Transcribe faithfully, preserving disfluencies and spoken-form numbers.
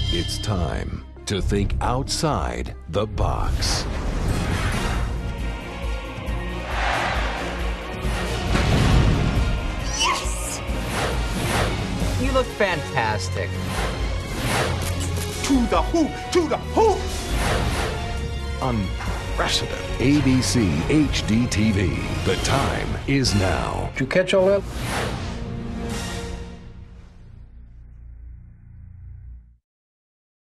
It's time to think outside the box. Yes! You look fantastic. To the hoop! To the hoop! Unprecedented. A B C H D T V. The time is now. Did you catch all that?